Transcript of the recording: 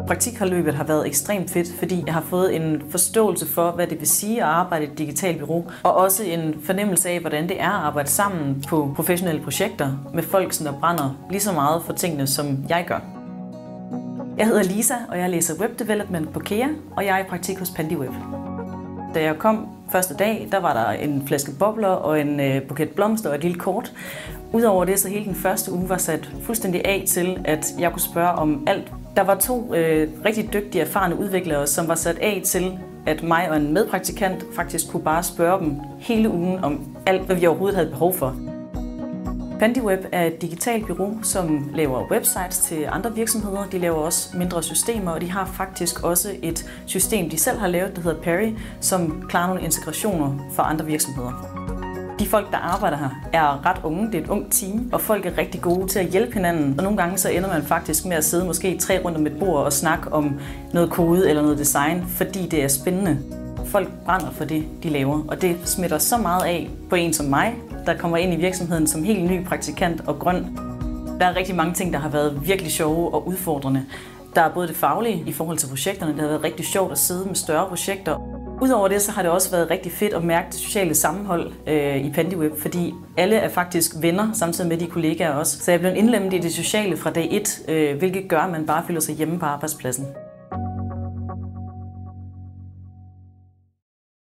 Praktikforløbet har været ekstremt fedt, fordi jeg har fået en forståelse for, hvad det vil sige at arbejde i et digitalt bureau, og også en fornemmelse af, hvordan det er at arbejde sammen på professionelle projekter med folk, der brænder lige så meget for tingene, som jeg gør. Jeg hedder Lisa, og jeg læser Web Development på KEA, og jeg er i praktik hos PandyWeb. Da jeg kom første dag, der var der en flaske bobler og en buket blomster og et lille kort. Udover det, så hele den første uge var sat fuldstændig af til, at jeg kunne spørge om alt. Der var 2 rigtig dygtige, erfarne udviklere, som var sat af til, at mig og en medpraktikant faktisk kunne bare spørge dem hele ugen om alt, hvad vi overhovedet havde behov for. PandyWeb er et digitalt bureau, som laver websites til andre virksomheder. De laver også mindre systemer, og de har faktisk også et system, de selv har lavet, der hedder Perry, som klarer nogle integrationer for andre virksomheder. De folk, der arbejder her, er ret unge. Det er et ungt team, og folk er rigtig gode til at hjælpe hinanden. Og nogle gange så ender man faktisk med at sidde måske 3 rundt om et bord og snakke om noget kode eller noget design, fordi det er spændende. Folk brænder for det, de laver, og det smitter så meget af på en som mig, der kommer ind i virksomheden som helt ny praktikant og grøn. Der er rigtig mange ting, der har været virkelig sjove og udfordrende. Der er både det faglige i forhold til projekterne, det har været rigtig sjovt at sidde med større projekter. Udover det, så har det også været rigtig fedt at mærke det sociale sammenhold i PandyWeb, fordi alle er faktisk venner, samtidig med de kollegaer også. Så jeg er blevet indlemmet i det sociale fra dag 1, hvilket gør, at man bare føler sig hjemme på arbejdspladsen.